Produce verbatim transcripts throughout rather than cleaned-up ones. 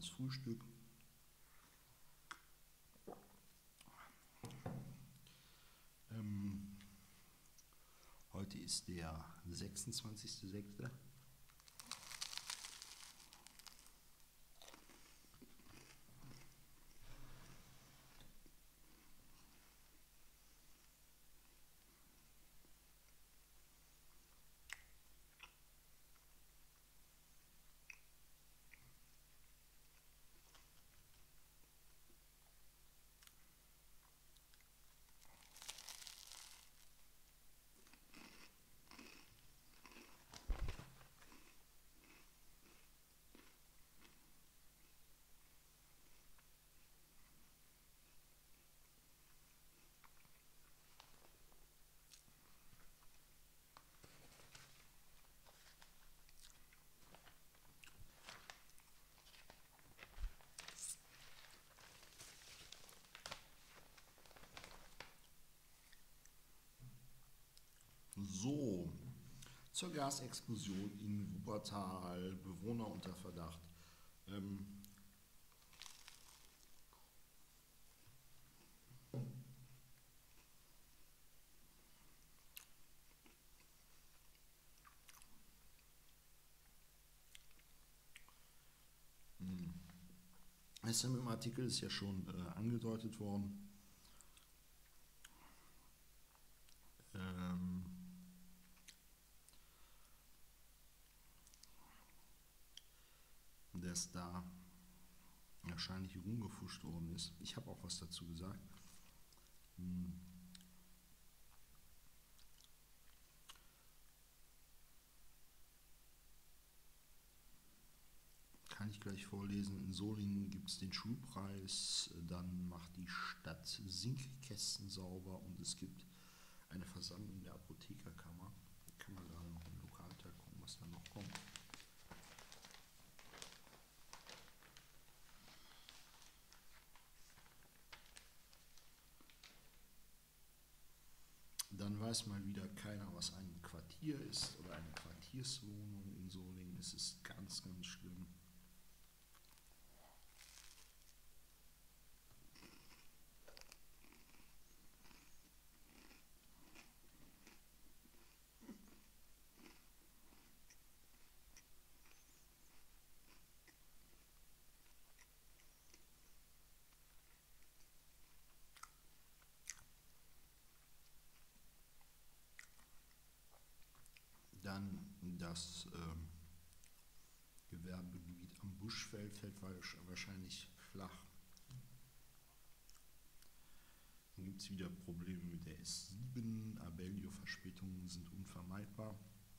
kleines Frühstück. Ähm, heute ist der sechsundzwanzigster sechster So, zur Gasexplosion in Wuppertal, Bewohner unter Verdacht. Ähm, Es ist im Artikel ist ja schon äh, angedeutet worden. Ähm, dass da wahrscheinlich rumgefuscht worden ist. Ich habe auch was dazu gesagt. Hm. Kann ich gleich vorlesen. In Solingen gibt es den Schulpreis, dann macht die Stadt Sinkkästen sauber und es gibt eine Versammlung der Apothekerkammer. Da kann man gerade noch im Lokalteil gucken, was da noch kommt. Dann weiß mal wieder keiner, was ein Quartier ist oder eine Quartierswohnung in Solingen. Es ist ganz, ganz schlimm. Dann das ähm, Gewerbegebiet am Buschfeld fällt wahrscheinlich flach. Dann gibt es wieder Probleme mit der S sieben. Abellio-Verspätungen sind unvermeidbar.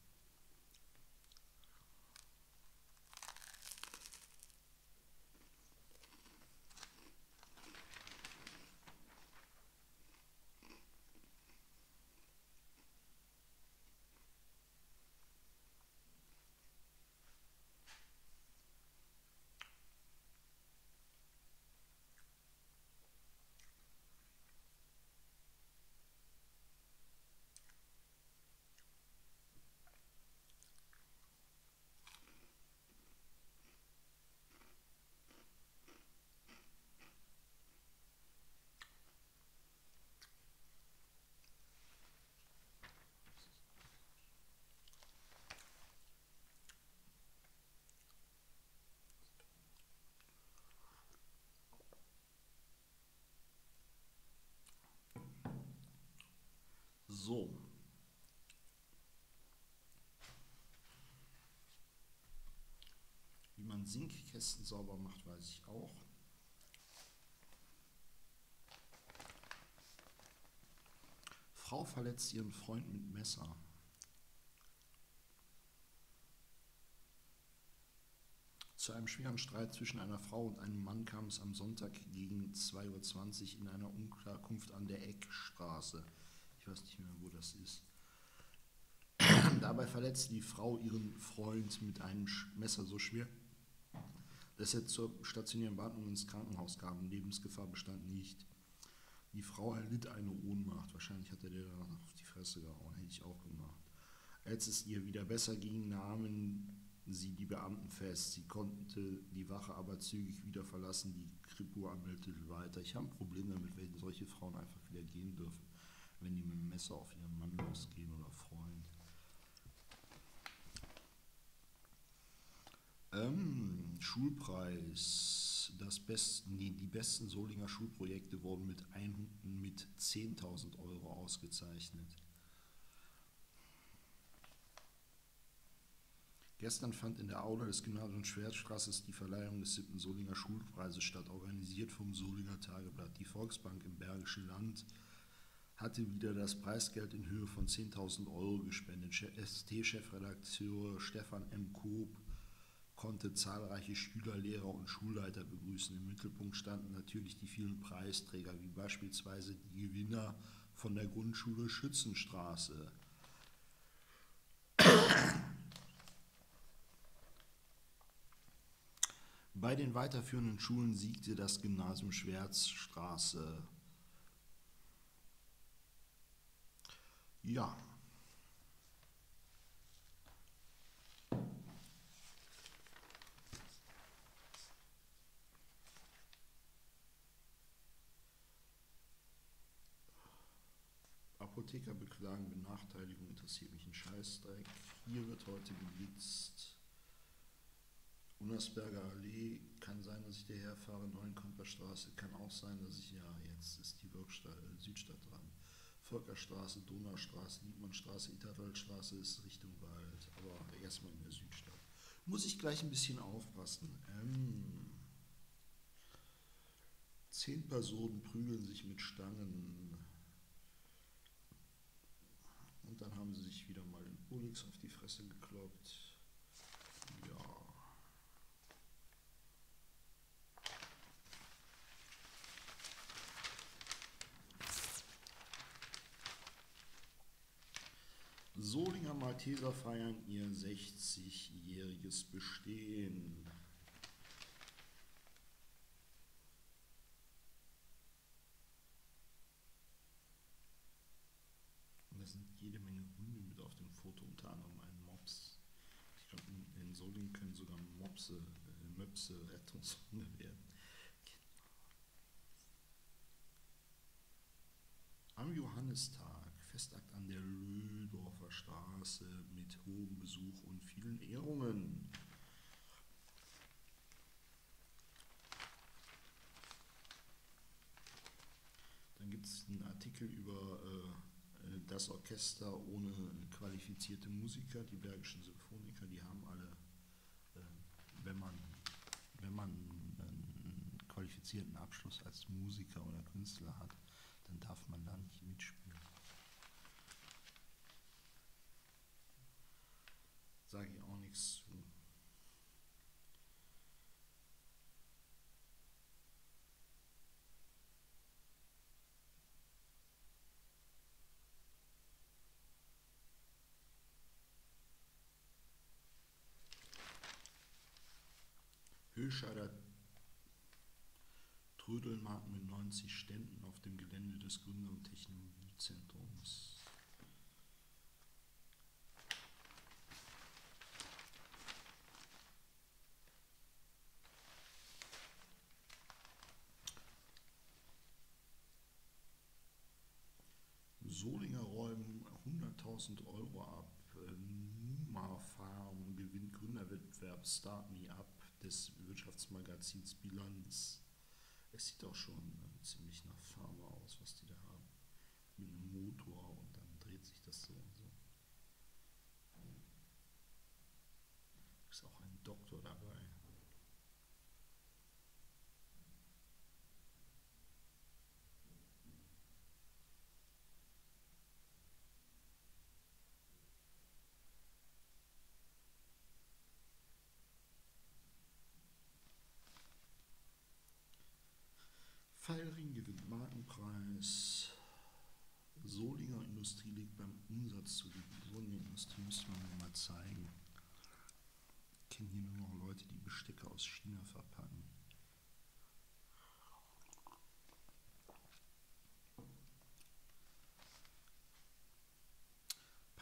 So. Wie man Sinkkästen sauber macht, weiß ich auch. Frau verletzt ihren Freund mit Messer. Zu einem schweren Streit zwischen einer Frau und einem Mann kam es am Sonntag gegen zwei Uhr zwanzig in einer Unterkunft an der Eckstraße. Ich weiß nicht mehr, wo das ist. Dabei verletzte die Frau ihren Freund mit einem Messer so schwer, dass er zur stationären Beatmung ins Krankenhaus kam. Lebensgefahr bestand nicht. Die Frau erlitt eine Ohnmacht. Wahrscheinlich hat er der auf die Fresse gehauen. Hätte ich auch gemacht. Als es ihr wieder besser ging, nahmen sie die Beamten fest. Sie konnte die Wache aber zügig wieder verlassen. Die Kripo ermittelte weiter. Ich habe ein Problem damit, wenn solche Frauen einfach wieder gehen dürfen, wenn die mit dem Messer auf ihren Mann losgehen oder Freund. Ähm, Schulpreis. Das Best, nee, die besten Solinger Schulprojekte wurden mit, mit zehntausend Euro ausgezeichnet. Gestern fand in der Aula des Gymnasiums Schwertstraßes die Verleihung des siebten Solinger Schulpreises statt, organisiert vom Solinger Tageblatt. Die Volksbank im Bergischen Land hatte wieder das Preisgeld in Höhe von zehntausend Euro gespendet. S T-Chefredakteur Stefan M. Koop konnte zahlreiche Schüler, Lehrer und Schulleiter begrüßen. Im Mittelpunkt standen natürlich die vielen Preisträger, wie beispielsweise die Gewinner von der Grundschule Schützenstraße. Bei den weiterführenden Schulen siegte das Gymnasium Schwertstraße. Ja. Apotheker beklagen Benachteiligung, interessiert mich ein Scheißdreck. Hier wird heute geblitzt. Unnersberger Allee, kann sein, dass ich daher fahre, Neuenkamperstraße, kann auch sein, dass ich, ja, jetzt ist die Wirkstadt, äh, Südstadt dran. Völkerstraße, Donaustraße, Liebmannstraße, Itterwaldstraße ist Richtung Wald, aber erstmal in der Südstadt. Muss ich gleich ein bisschen aufpassen. Ähm, zehn Personen prügeln sich mit Stangen. Und dann haben sie sich wieder mal in Ulix auf die Fresse gekloppt. Ja. Solinger Malteser feiern ihr sechzigjähriges Bestehen. Und da sind jede Menge Hunde mit auf dem Foto, unter anderem ein Mops. Ich glaube, in, in Solingen können sogar Mopse, äh, Möpse Rettungshunde werden. Am Johannistag, Festakt an der Löhdorfer Straße mit hohem Besuch und vielen Ehrungen. Dann gibt es einen Artikel über äh, das Orchester ohne qualifizierte Musiker, die Bergischen Symphoniker, die haben alle, äh, wenn man, wenn man einen qualifizierten Abschluss als Musiker oder Künstler hat, dann darf man da nicht mitspielen. Sage ich auch nichts zu. Höscheider Trödelmarkt mit neunzig Ständen auf dem Gelände des Gründer- und Technologiezentrums. Solinger räumen hunderttausend Euro ab. Numa Farm gewinnt Gründerwettbewerb Start Me Up des Wirtschaftsmagazins Bilanz. Es sieht auch schon äh, ziemlich nach Pharma aus, was die da haben. Mit einem Motor und dann dreht sich das so und so. Ist auch ein Doktor dabei. Feilring gewinnt Markenpreis. Solinger Industrie liegt beim Umsatz zu liegen. Solinger Industrie müsste man mir mal zeigen. Ich kenne hier nur noch Leute, die Bestecke aus China verpacken.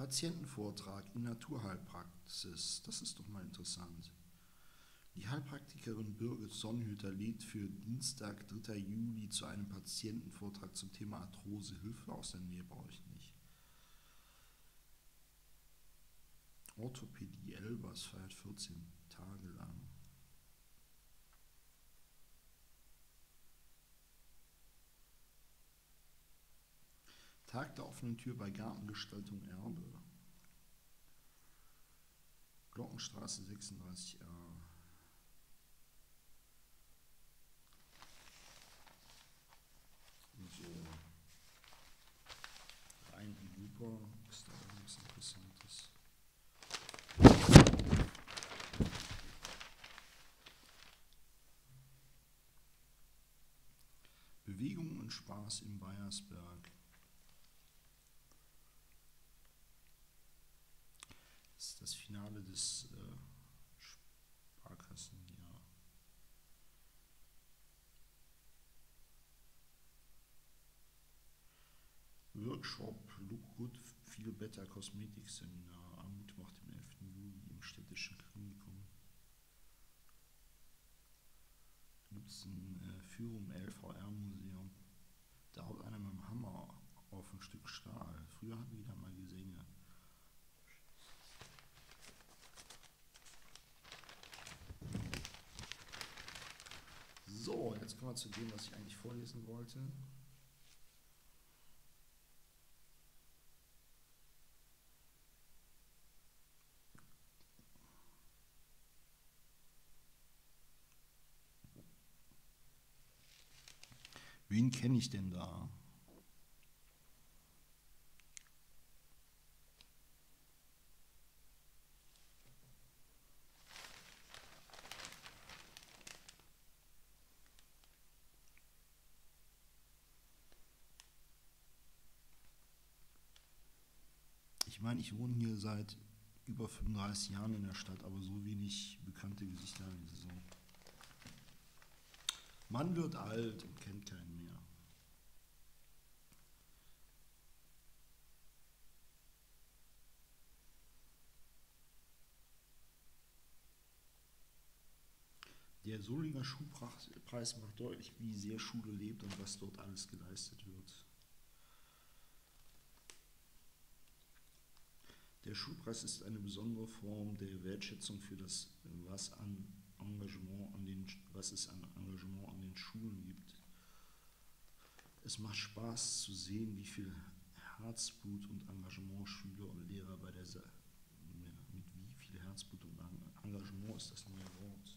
Patientenvortrag in Naturheilpraxis. Das ist doch mal interessant. Die Heilpraktikerin Birgit Sonnhütter lädt für Dienstag, dritter Juli zu einem Patientenvortrag zum Thema Arthrose. Hilfe aus der Nähe brauche ich nicht. Orthopädie Elbers feiert vierzehn Tage lang. Tag der offenen Tür bei Gartengestaltung Erbe. Glockenstraße sechsunddreißig a. So. Rhein und Wupper. Ist da irgendwas Interessantes? Bewegung und Spaß im Bayersberg. Das ist das Finale des äh, Sparkassenjahr. Workshop Look Good Feel Better Kosmetik Seminar am Mittwoch, dem elften Juli im Städtischen Klinikum. Gibt es ein äh, Führung im L V R-Museum. Da haut einer mit dem Hammer auf ein Stück Stahl. Früher hatten die da mal Gesänge. So, jetzt kommen wir zu dem, was ich eigentlich vorlesen wollte. Wen kenne ich denn da? Ich meine, ich wohne hier seit über fünfunddreißig Jahren in der Stadt, aber so wenig bekannte Gesichter wie so. Man wird alt und kennt keinen mehr. Der Solinger Schulpreis macht deutlich, wie sehr Schule lebt und was dort alles geleistet wird. Der Schulpreis ist eine besondere Form der Wertschätzung für das, was, an Engagement an den, was es an Engagement an den Schulen gibt. Es macht Spaß zu sehen, wie viel Herzblut und Engagement Schüler und Lehrer bei der Sa mit wie viel Herzblut und Engagement ist das neue Wort.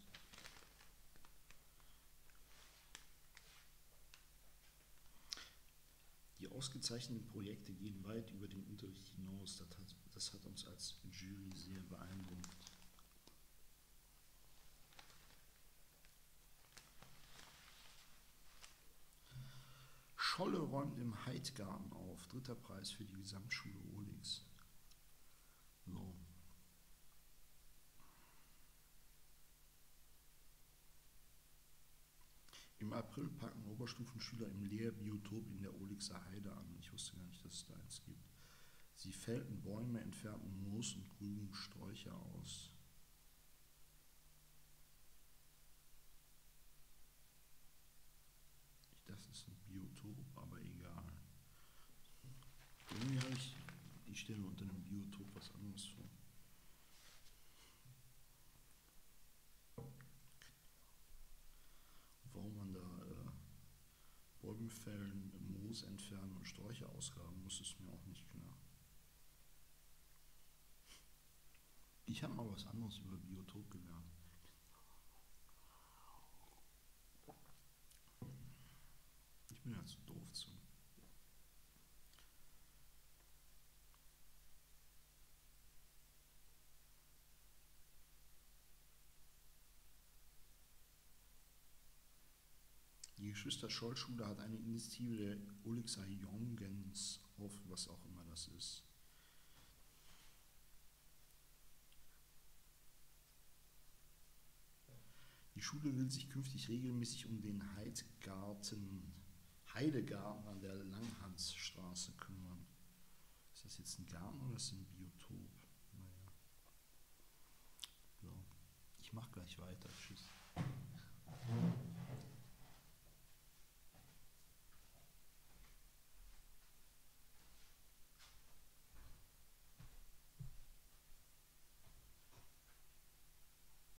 Die ausgezeichneten Projekte gehen weit über den Unterricht hinaus. Das hat, das hat uns als Jury sehr beeindruckt. Scholle räumt im Heidgarten auf. Dritter Preis für die Gesamtschule Ohlings. So. Im April packen Oberstufenschüler im Lehrbiotop in der Ohlingser Heide an. Ich wusste gar nicht, dass es da eins gibt. Sie fällten Bäume, entfernten Moos und grüben Sträucher aus. Das ist ein Biotop, aber egal. Irgendwie habe ich die Stelle unter einem Biotop was anderes vor. Warum man da äh, Bäume fällen, Moos entfernen und Sträucher ausgraben muss, ist mir auch nicht klar. Ich habe mal was anderes über Biotop gelernt. Ich bin ja zu doof zu. Die Geschwister-Scholl-Schule hat eine Initiative der Ohlingser Jongens auf, was auch immer das ist. Die Schule will sich künftig regelmäßig um den Heidgarten, Heidegarten an der Langhansstraße kümmern. Ist das jetzt ein Garn oder ist das ein Biotop? Naja. So. Ich mach gleich weiter. Tschüss.